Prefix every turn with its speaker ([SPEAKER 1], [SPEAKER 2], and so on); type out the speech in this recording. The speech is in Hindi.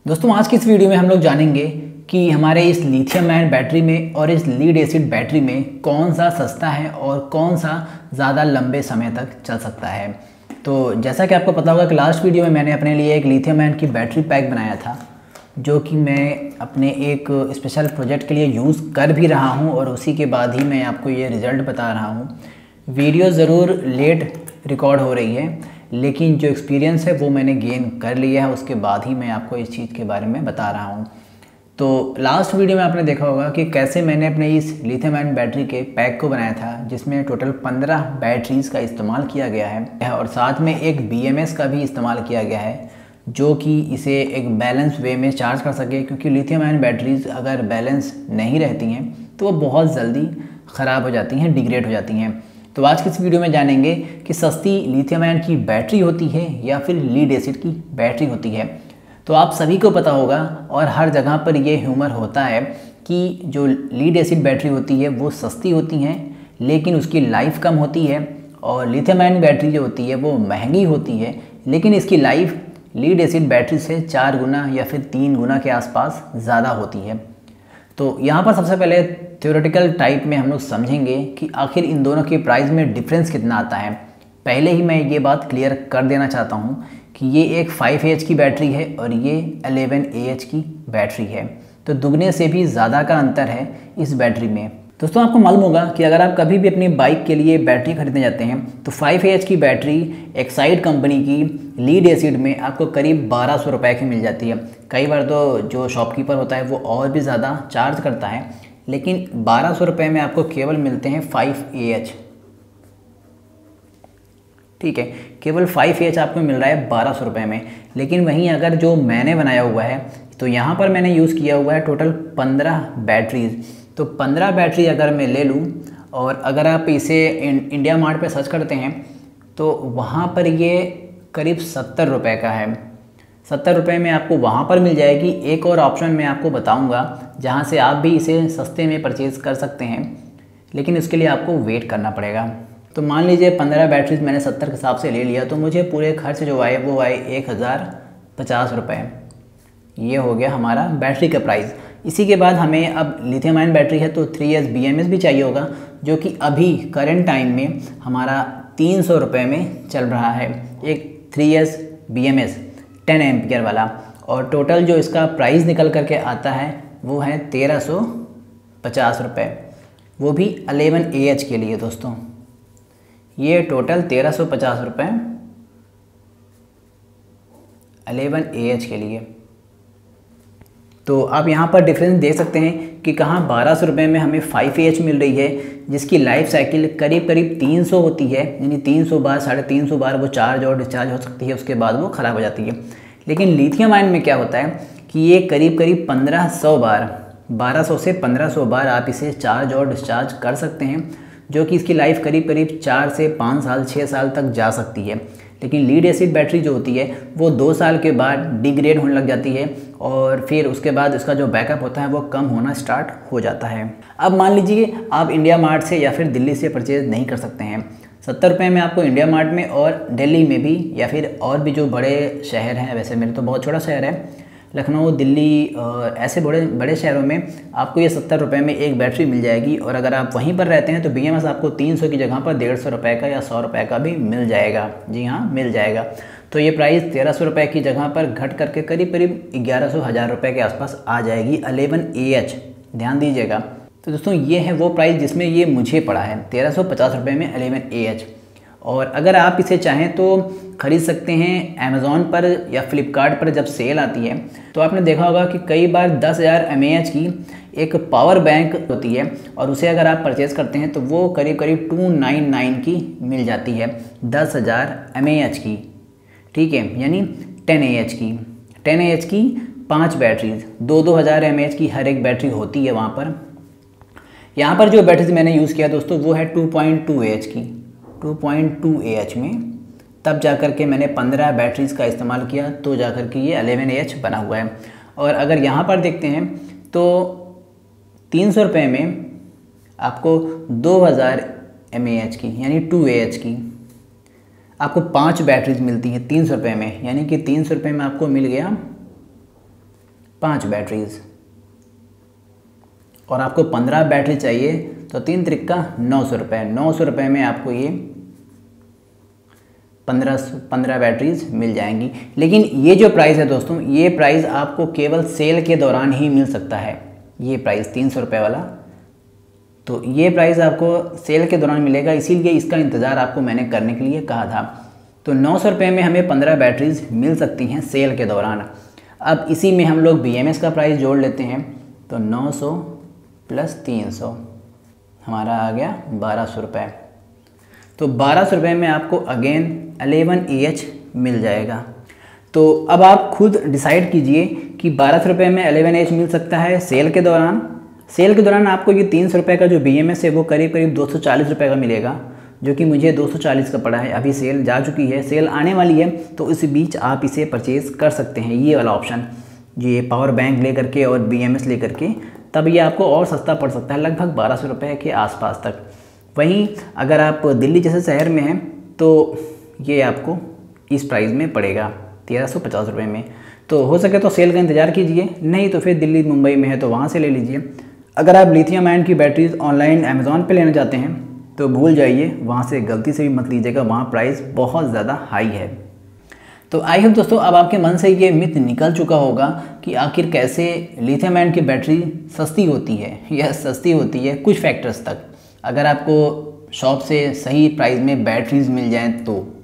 [SPEAKER 1] दोस्तों आज की इस वीडियो में हम लोग जानेंगे कि हमारे इस लिथियम आयन बैटरी में और इस लीड एसिड बैटरी में कौन सा सस्ता है और कौन सा ज़्यादा लंबे समय तक चल सकता है। तो जैसा कि आपको पता होगा कि लास्ट वीडियो में मैंने अपने लिए एक लिथियम आयन की बैटरी पैक बनाया था, जो कि मैं अपने एक स्पेशल प्रोजेक्ट के लिए यूज़ कर भी रहा हूँ और उसी के बाद ही मैं आपको ये रिज़ल्ट बता रहा हूँ। वीडियो ज़रूर लेट रिकॉर्ड हो रही है, लेकिन जो एक्सपीरियंस है वो मैंने गेन कर लिया है, उसके बाद ही मैं आपको इस चीज़ के बारे में बता रहा हूँ। तो लास्ट वीडियो में आपने देखा होगा कि कैसे मैंने अपने इस लिथियम आयन बैटरी के पैक को बनाया था, जिसमें टोटल 15 बैटरीज़ का इस्तेमाल किया गया है और साथ में एक BMS का भी इस्तेमाल किया गया है, जो कि इसे एक बैलेंस वे में चार्ज कर सके। क्योंकि लिथियम आयन बैटरीज़ अगर बैलेंस नहीं रहती हैं तो वो बहुत जल्दी ख़राब हो जाती हैं, डिग्रेड हो जाती हैं। तो आज की इस वीडियो में जानेंगे कि सस्ती लिथियम आयन की बैटरी होती है या फिर लीड एसिड की बैटरी होती है। तो आप सभी को पता होगा और हर जगह पर ये ह्यूमर होता है कि जो लीड एसिड बैटरी होती है वो सस्ती होती हैं, लेकिन उसकी लाइफ कम होती है, और लिथियम आयन बैटरी जो होती है वो महंगी होती है, लेकिन इसकी लाइफ लीड एसिड बैटरी से 4 गुना या फिर 3 गुना के आसपास ज़्यादा होती है। तो यहाँ पर सबसे पहले थ्योरेटिकल टाइप में हम लोग समझेंगे कि आखिर इन दोनों के प्राइस में डिफरेंस कितना आता है। पहले ही मैं ये बात क्लियर कर देना चाहता हूँ कि ये एक 5Ah की बैटरी है और ये 11Ah की बैटरी है, तो दुगने से भी ज़्यादा का अंतर है इस बैटरी में। दोस्तों आपको मालूम होगा कि अगर आप कभी भी अपनी बाइक के लिए बैटरी खरीदने जाते हैं तो 5Ah की बैटरी एक्साइड कंपनी की लीड एसिड में आपको करीब 1200 रुपये की मिल जाती है। कई बार तो जो शॉपकीपर होता है वो और भी ज़्यादा चार्ज करता है, लेकिन 1200 रुपये में आपको केवल मिलते हैं 5Ah। ठीक है, केवल 5Ah आपको मिल रहा है 1200 रुपये में। लेकिन वहीं अगर जो मैंने बनाया हुआ है तो यहाँ पर मैंने यूज़ किया हुआ है टोटल 15 बैटरीज़। तो 15 बैटरी अगर मैं ले लूँ और अगर आप इसे इंडिया मार्ट पे सर्च करते हैं तो वहाँ पर ये करीब 70 रुपये का है। 70 रुपये में आपको वहाँ पर मिल जाएगी। एक और ऑप्शन मैं आपको बताऊँगा जहाँ से आप भी इसे सस्ते में परचेज़ कर सकते हैं, लेकिन उसके लिए आपको वेट करना पड़ेगा। तो मान लीजिए 15 बैटरीज मैंने 70 के हिसाब से ले लिया, तो मुझे पूरे खर्च जो आए वो आए 1050 रुपये। ये हो गया हमारा बैटरी का प्राइस। इसी के बाद हमें अब लिथियम आयन बैटरी है तो 3S BMS भी चाहिए होगा, जो कि अभी करंट टाइम में हमारा 300 रुपये में चल रहा है। एक 3S BMS 10 एम्पियर वाला, और टोटल जो इसका प्राइस निकल करके आता है वो है 1350 रुपये, वो भी 11Ah के लिए। दोस्तों ये टोटल 1350 रुपये 11Ah के लिए। तो आप यहाँ पर डिफरेंस देख सकते हैं कि कहाँ 1200 रुपये में हमें 5Ah मिल रही है, जिसकी लाइफ साइकिल करीब 300 होती है, यानी 300 बार 350 बार वो चार्ज और डिस्चार्ज हो सकती है, उसके बाद वो ख़राब हो जाती है। लेकिन लिथियम आयन में क्या होता है कि ये करीब 1500 बार, 1200 से 1500 बार आप इसे चार्ज और डिस्चार्ज कर सकते हैं, जो कि इसकी लाइफ करीब 4 से 5 साल 6 साल तक जा सकती है। लेकिन लीड एसिड बैटरी जो होती है वो 2 साल के बाद डिग्रेड होने लग जाती है, और फिर उसके बाद उसका जो बैकअप होता है वो कम होना स्टार्ट हो जाता है। अब मान लीजिए आप इंडिया मार्ट से या फिर दिल्ली से परचेज़ नहीं कर सकते हैं। 70 रुपये में आपको इंडिया मार्ट में और दिल्ली में भी, या फिर और भी जो बड़े शहर हैं, वैसे मेरे तो बहुत छोटा शहर है लखनऊ, दिल्ली, ऐसे बड़े शहरों में आपको ये 70 रुपये में एक बैटरी मिल जाएगी। और अगर आप वहीं पर रहते हैं तो BMS आपको 300 की जगह पर 150 रुपये का या 100 रुपये का भी मिल जाएगा। जी हाँ, मिल जाएगा। तो ये प्राइस 1300 रुपये की जगह पर घट करके करीब 1100-1000 रुपये के आसपास आ जाएगी 11Ah। ध्यान दीजिएगा। तो दोस्तों ये है वो प्राइस जिसमें ये मुझे पड़ा है 1350 रुपये में 11Ah। और अगर आप इसे चाहें तो ख़रीद सकते हैं अमेज़ॉन पर या फ्लिपकार्ट पर। जब सेल आती है तो आपने देखा होगा कि कई बार 10,000 mAh की एक पावर बैंक होती है, और उसे अगर आप परचेज़ करते हैं तो वो करीब 299 की मिल जाती है, 10,000 mAh की। ठीक है, यानी 10Ah की 5 बैटरीज 2-2000 mAh की हर एक बैटरी होती है वहाँ पर। यहाँ पर जो बैटरीज मैंने यूज़ किया दोस्तों वो है 2.2Ah की, 2.2Ah में। तब जाकर के मैंने 15 बैटरीज़ का इस्तेमाल किया, तो जाकर के ये 11Ah बना हुआ है। और अगर यहाँ पर देखते हैं तो 300 रुपये में आपको 2000 mAh की, यानी 2Ah की आपको 5 बैटरीज मिलती हैं 300 रुपये में। यानी कि 300 रुपये में आपको मिल गया 5 बैटरीज, और आपको 15 बैटरी चाहिए तो 3 त्रिक का 900 रुपये। 900 रुपये में आपको ये 15 बैटरीज मिल जाएंगी। लेकिन ये जो प्राइस है दोस्तों, ये प्राइस आपको केवल सेल के दौरान ही मिल सकता है। ये प्राइस 300 रुपये वाला, तो ये प्राइस आपको सेल के दौरान मिलेगा, इसीलिए इसका इंतज़ार आपको मैंने करने के लिए कहा था। तो 900 रुपये में हमें 15 बैटरीज मिल सकती हैं सेल के दौरान। अब इसी में हम लोग BMS का प्राइस जोड़ लेते हैं, तो 900 + 300 हमारा आ गया 1200 रुपये। तो 1200 रुपये में आपको अगेन 11AH मिल जाएगा। तो अब आप खुद डिसाइड कीजिए कि 1200 रुपये में 11AH मिल सकता है सेल के दौरान। सेल के दौरान आपको ये 300 रुपये का जो BMS है वो करीब 240 रुपये का मिलेगा, जो कि मुझे 240 का पड़ा है। अभी सेल जा चुकी है, सेल आने वाली है, तो इस बीच आप इसे परचेज़ कर सकते हैं, ये वाला ऑप्शन, ये पावर बैंक ले करके और BMS ले करके, तब ये आपको और सस्ता पड़ सकता है, लगभग 1200 रुपये के आसपास तक। वहीं अगर आप दिल्ली जैसे शहर में हैं तो ये आपको इस प्राइस में पड़ेगा 1350 रुपये में। तो हो सके तो सेल का इंतज़ार कीजिए, नहीं तो फिर दिल्ली मुंबई में है तो वहाँ से ले लीजिए। अगर आप लिथियम आयन की बैटरीज ऑनलाइन अमेज़ॉन पे लेना चाहते हैं तो भूल जाइए, वहाँ से गलती से भी मत लीजिएगा, वहाँ प्राइस बहुत ज़्यादा हाई है। तो आई होप दोस्तों अब आपके मन से ये मिथ निकल चुका होगा कि आखिर कैसे लिथियम आयन की बैटरी सस्ती होती है। यह सस्ती होती है कुछ फैक्टर्स तक। अगर आपको शॉप से सही प्राइस में बैटरीज मिल जाएँ तो